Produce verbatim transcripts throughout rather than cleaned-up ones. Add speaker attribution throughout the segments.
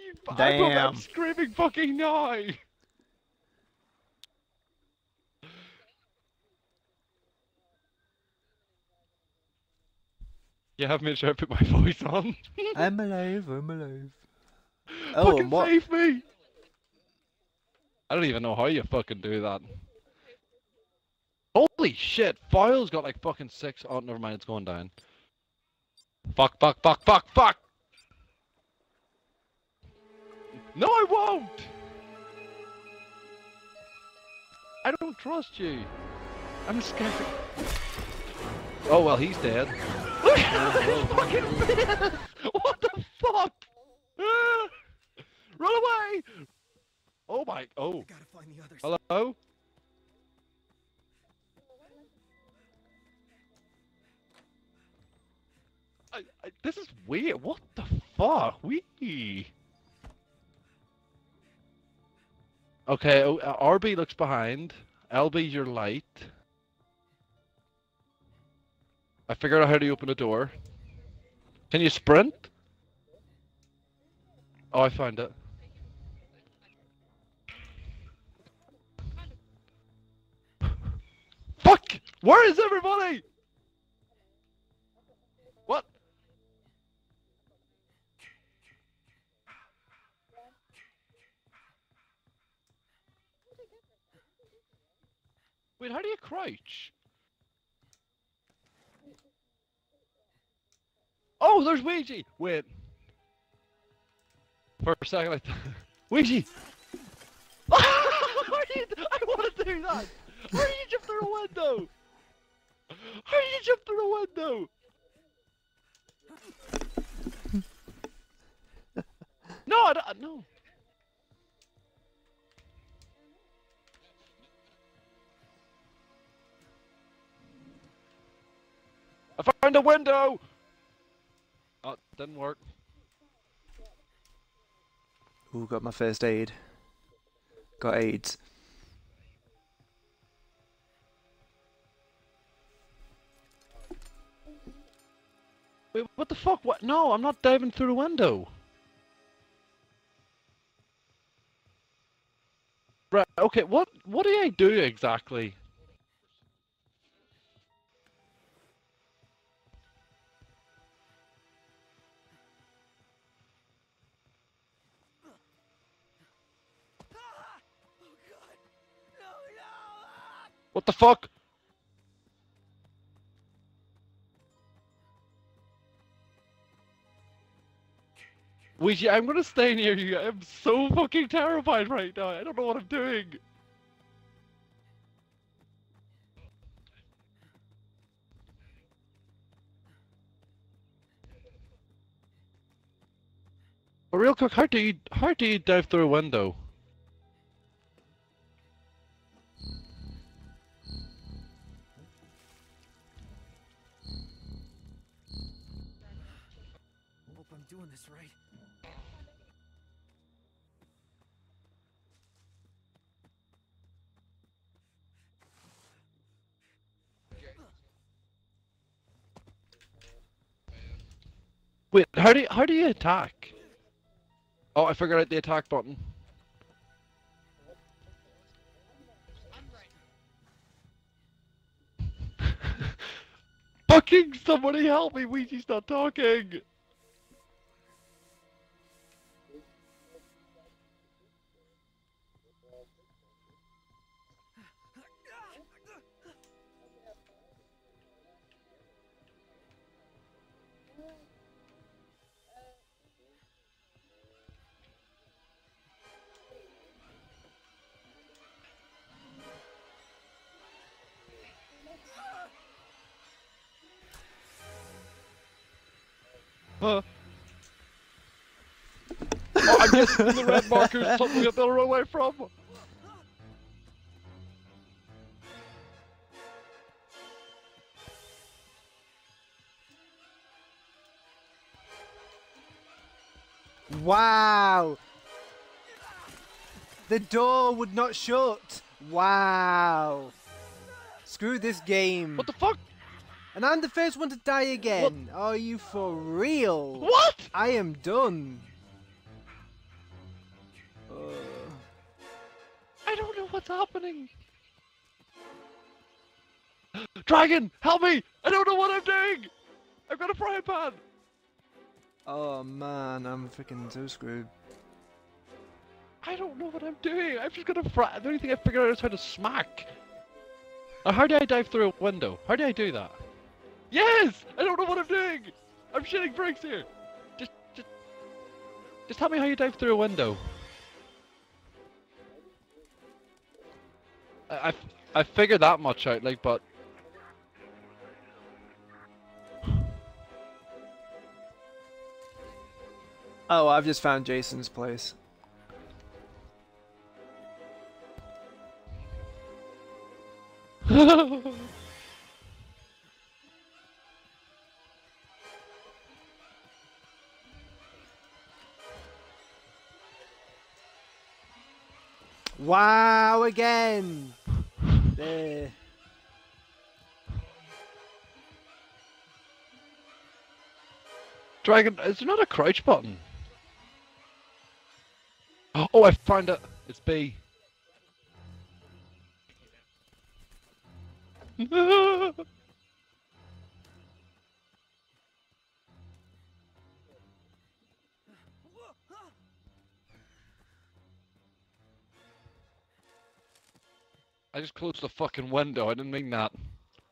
Speaker 1: You,
Speaker 2: Damn.
Speaker 1: I'm screaming fucking no! You have made sure I put my voice on.
Speaker 2: I'm alive, I'm alive. Oh,
Speaker 1: Fucking
Speaker 2: and what?
Speaker 1: save me! I don't even know how you fucking do that. Holy shit, Foil's got like fucking six. Oh, never mind, it's going down. Fuck, fuck, fuck, fuck, fuck! No, I won't! I don't trust you. I'm scared. Oh, well, he's dead. Look at this fucking face! What the fuck? Ah! Run away! Oh my, oh.
Speaker 3: Gotta find the others.
Speaker 1: Hello? I, I, this is weird. What the fuck? Wee. Okay, oh, uh, R B looks behind. L B's your light. I figured out how to open a door. Can you sprint? Oh, I found it. Fuck! Where is everybody? What? Wait, how do you crouch? Oh, there's Ouija! Wait. For a second, I thought... Ouija! I want to do that! How do you jump through a window? How do you jump through a window? No, I don't, no. I found a window! Oh, didn't work.
Speaker 2: Ooh, got my first aid. Got AIDS.
Speaker 1: Wait, what the fuck? What? No, I'm not diving through the window. Right, okay, what what do I do exactly? What the fuck? Ouija, I'm gonna stay near you. I'm so fucking terrified right now. I don't know what I'm doing. But real quick, how do you how do you dive through a window?
Speaker 3: Hope I'm doing this right.
Speaker 1: Wait, how do you, how do you attack? Oh, I figured out the attack button. Fucking somebody help me! Ouija's not talking. Huh? Oh, I'm just in the red markers, something I've got to run away from.
Speaker 2: Wow! The door would not shut! Wow! Screw this game!
Speaker 1: What the fuck?
Speaker 2: And I'm the first one to die again! What? Are you for real?
Speaker 1: What?
Speaker 2: I am done!
Speaker 1: What's happening? Dragon, help me! I don't know what I'm doing! I've got a frying pan!
Speaker 2: Oh man, I'm freaking so screwed.
Speaker 1: I don't know what I'm doing. I'm just gonna fry. The only thing I figured out is how to smack. Now, how do I dive through a window? How do I do that? Yes! I don't know what I'm doing! I'm shitting bricks here! Just, just, just tell me how you dive through a window. I, I, I figured that much out, like, but...
Speaker 2: Oh, I've just found Jason's place. Wow, again! There.
Speaker 1: Dragon, is there not a crouch button? Oh, I found it. It's B. I just closed the fucking window. I didn't mean that.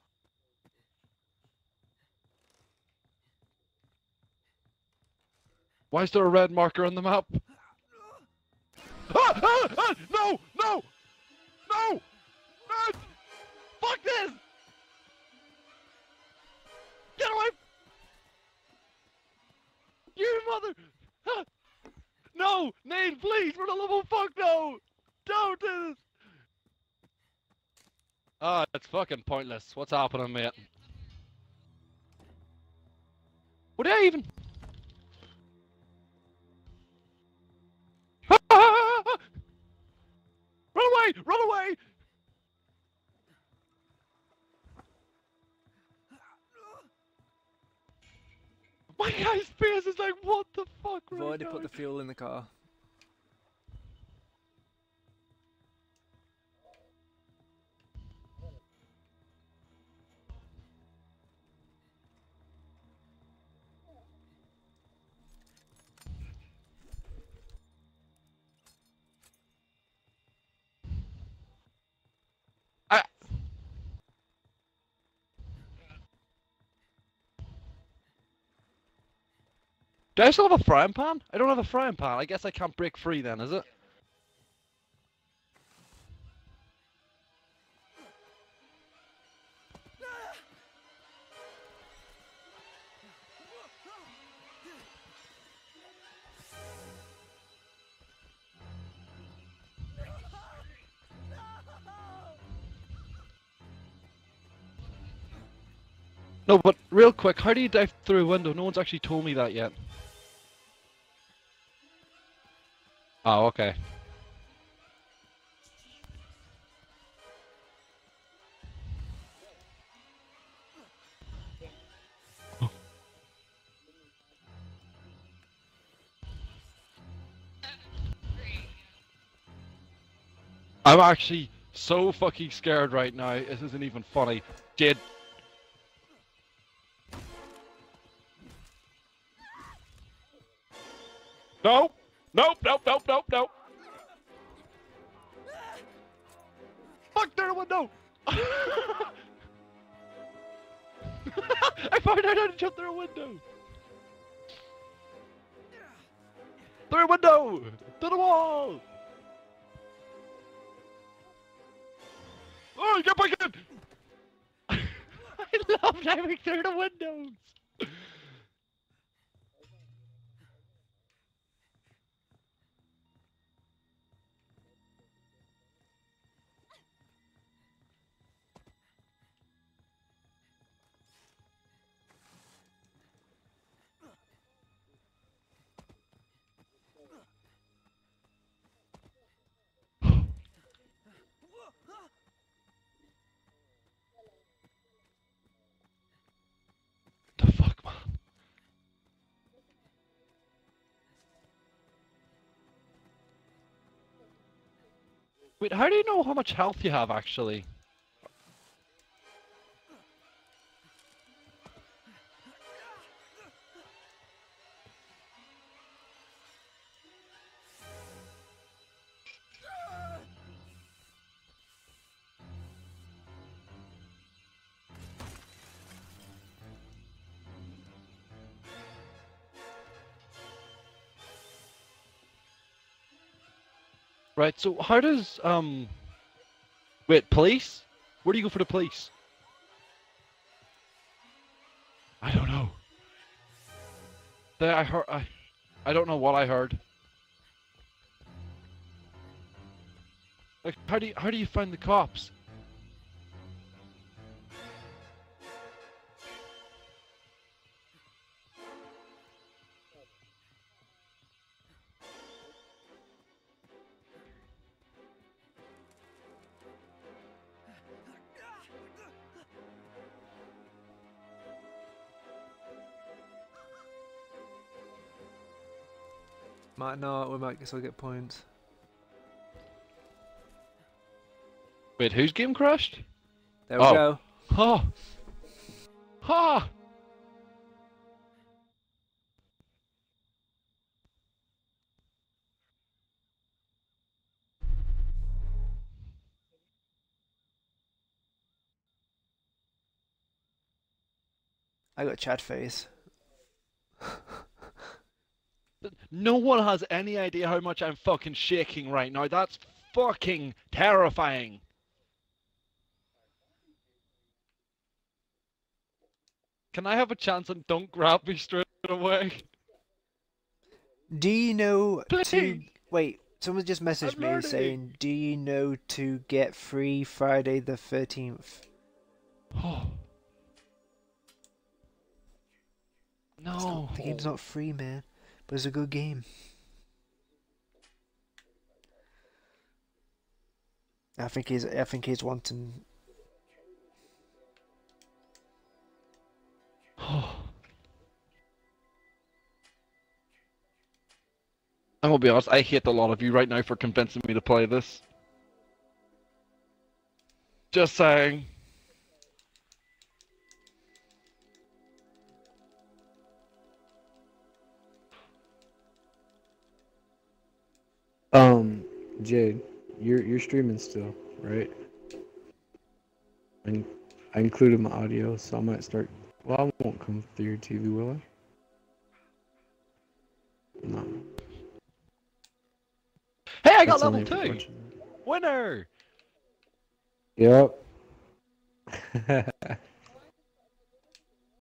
Speaker 1: Why is there a red marker on the map? Ah, ah, ah, no! No! No! No! Fuck this! Get away! You mother! Ah. No! Nate, please! For the love of fuck, no! Don't do this! Ah, oh, it's fucking pointless. What's happening, mate? What did I even... Run away! Run away! My guy's face is like, what the fuck
Speaker 2: I've
Speaker 1: right
Speaker 2: already
Speaker 1: now?
Speaker 2: put the fuel in the car.
Speaker 1: I... Do I still have a frying pan? I don't have a frying pan. I guess I can't break free then, is it? No, but real quick, how do you dive through a window? No one's actually told me that yet. Oh, okay. I'm actually so fucking scared right now. This isn't even funny. Jade. No! Nope, nope, nope, nope, nope. Fuck, through the window! I found out how to jump through a window! Through a window! To the wall! Oh, get back in! I love diving through the windows! The Wait, how do you know how much health you have actually? Right, so how does, um... Wait, police? Where do you go for the police? I don't know. The- I heard, I... I don't know what I heard. Like, how do you, how do you find the cops?
Speaker 2: Might not, we might still get points.
Speaker 1: Wait, whose game crashed?
Speaker 2: There we
Speaker 1: Oh.
Speaker 2: go.
Speaker 1: Ha! Ha!
Speaker 2: I got Chad face.
Speaker 1: No one has any idea how much I'm fucking shaking right now. That's fucking terrifying. Can I have a chance and don't grab me straight away?
Speaker 2: Do you know to...
Speaker 1: Please.
Speaker 2: Wait, someone just messaged
Speaker 1: I'm
Speaker 2: me
Speaker 1: learning.
Speaker 2: saying, do you know to get free Friday the thirteenth?
Speaker 1: Oh. No.
Speaker 2: The game's not free, man, but it's a good game. I think he's. I think he's wanting.
Speaker 1: I'm gonna be honest, I hate a lot of you right now for convincing me to play this. Just saying.
Speaker 4: Um, Jade, you're you're streaming still, right? And I included my audio, so I might start. Well, I won't come through your T V, will I? No.
Speaker 1: Hey, I got
Speaker 4: That's
Speaker 1: level
Speaker 4: only if you're
Speaker 1: two!
Speaker 4: watching.
Speaker 1: Winner!
Speaker 4: Yep.